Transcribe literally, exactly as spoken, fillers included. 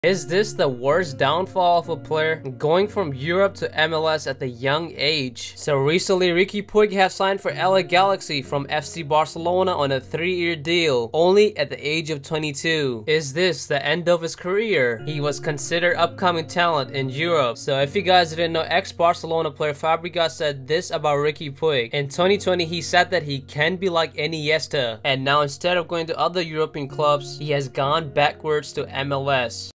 Is this the worst downfall of a player going from Europe to M L S at the young age? So recently, Riqui Puig has signed for L A Galaxy from F C Barcelona on a three-year deal, only at the age of twenty-two. Is this the end of his career? He was considered upcoming talent in Europe. So if you guys didn't know, ex-Barcelona player Fabregas said this about Riqui Puig. In twenty twenty, he said that he can be like Iniesta, and now instead of going to other European clubs, he has gone backwards to M L S.